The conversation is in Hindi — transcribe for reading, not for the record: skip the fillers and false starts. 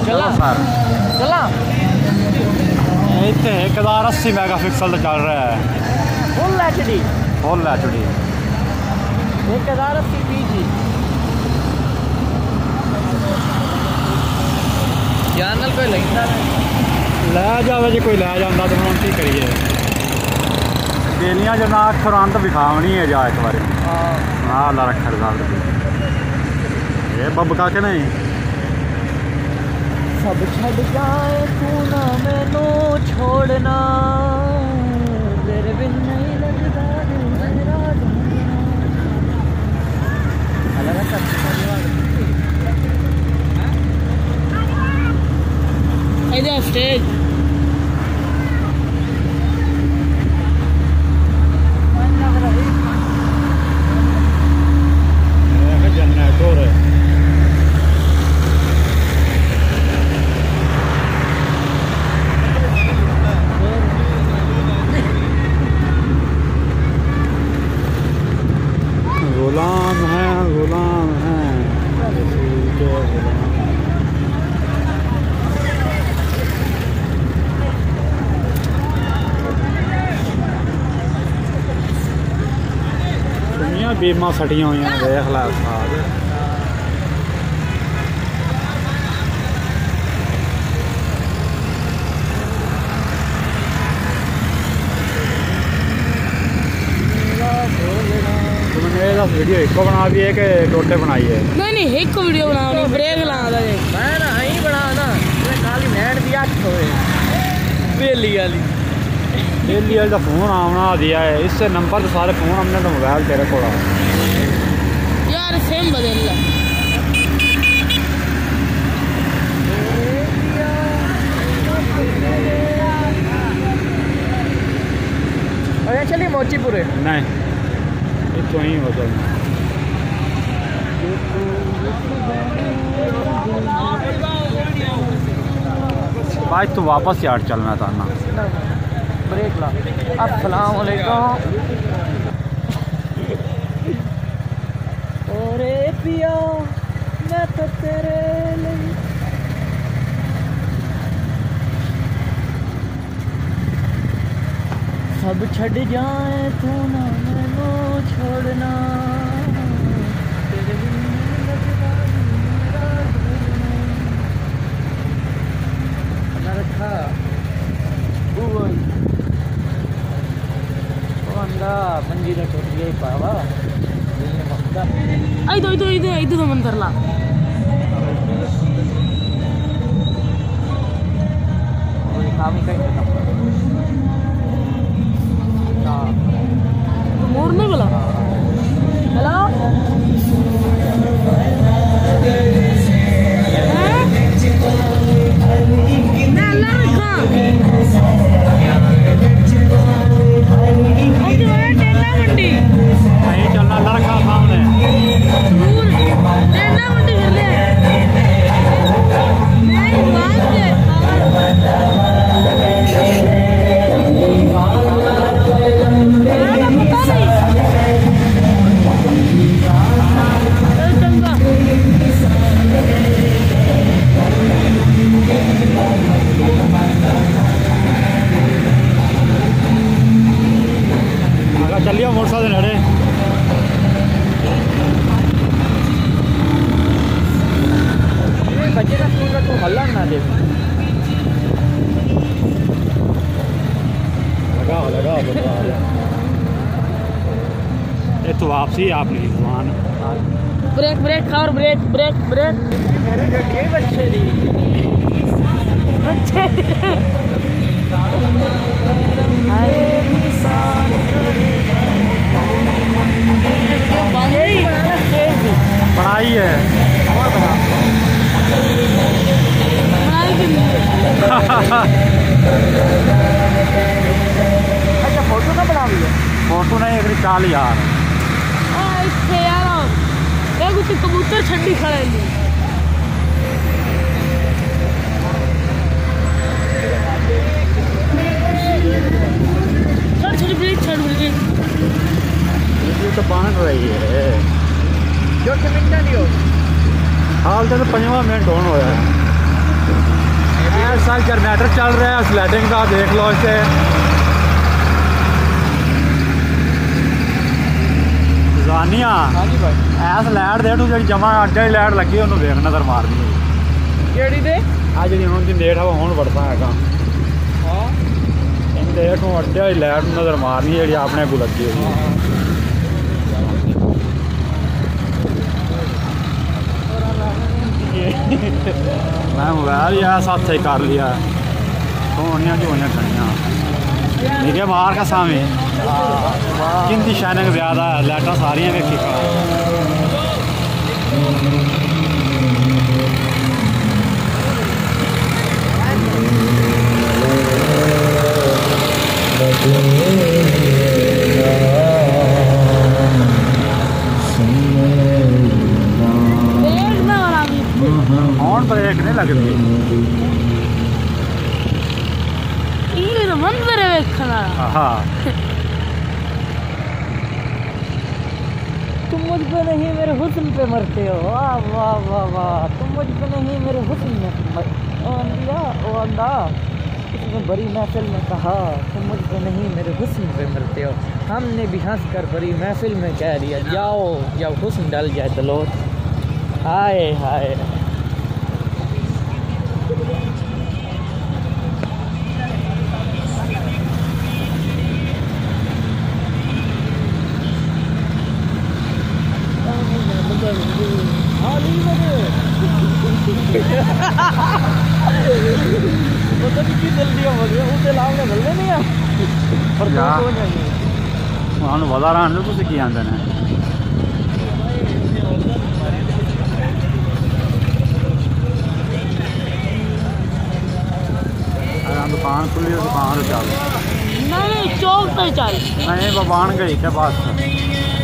चला सर चला इतने 1080 मेगापिक्सल चल रहा है फुल HD 1080 PG चैनल कोई लगता लै जावे जी कोई लै जाता तो हम की करिए बेलियां जो ना खुरान तो विखावनी है जा एक बार हाँ ला रखा रिजल्ट ये बबका के नहीं सब छड़ जाए तू ना मैनू छोड़ना तेरे बिन नहीं लगता मेरा इधर स्टेज जनरेटर गुलाम हैं दुनिया बीमा सटियां हुई देख ला साल वीडियो एक बना दी है कि टोटे बनाई है नहीं एक वीडियो बनानी ब्रेक लाना मैं ना ही बनाना काली नेट दी 8 होए बेली वाली का फोन आना दिया है इससे नंबर तो सारे फोन हमने तो मोबाइल तेरे को यार सेम बदल ला अरे चलिए मोचीपुरे नहीं तो ही हो जाए भाई तो वापस यार चलना था ना ब्रेक ला अस्सलाम वालेकुम ओरे पिया मैं तो तेरे लिए सब छड़ जाए तू ना मैनू छोड़ना तेरे बिन लगता मेरा रखा मंजी का टूट गया पावा इधर मंदिर ला मोड़ने वाला हेलो नहीं चलना लड़का सामने चलिए मोटरसाइकिल नड़े बच्चे का स्कूल का तू हल्ला ना दे लगा ये तो वापसी आपने दुकान ब्रेक खा और ब्रेक ये बच्चे दी बच्चे पढ़ाई है अच्छा फोटो ना बना लिया फोटो नहीं एक 40,000 यार कुछ कबूतर छड्डी खड़े तो बन रही है जो मिनट नहीं हो हाल तो 5वां मिनट होने होया जनरेटर चल रहा है स्लाइडिंग का, देख लो इसे। जानिया हाँ जी भाई ऐस लाइट दे तू जी जमा अड्डे की लाइट लगी उन्होंने देख नजर मारनी केड़ी दे आ जी हूँ जी लेट हवा हूँ बढ़ता है हाँ देख तू अड्डे की लाइट नजर मारनी है जी अपने को लगी हुई है। मैं मोबाइल ही साथ ही कर लिया सोनिया झोनिया खड़िया निके मार का सामे किंदी शाइनिंग ज्यादा है लाइटा सारियां वेखी हॉर्न ब्रेक नहीं लगती मंदिर है देखना हाँ तुम मुझ पे नहीं मेरे हुस्न पे मरते हो वाह वाह वाह वाह तुम मुझ पे नहीं मेरे हुस्न में ओ अंदा उसने बड़ी महफिल में कहा तुम मुझ पे नहीं मेरे हुस्न पे मरते हो। हमने भी हंस कर बड़ी महफिल में कह दिया जाओ या हुस्न डल जाए दलोत। हाय हाय पता नहीं की जल्दी हो गया उसे लाभ ने बल्ले नहीं है पर हो जाएंगे वहाँ वधा रहा है तुझे की आंदे ने दुकान खुली दुकान चल नहीं चौक पे चल नहीं बान गई क्या बात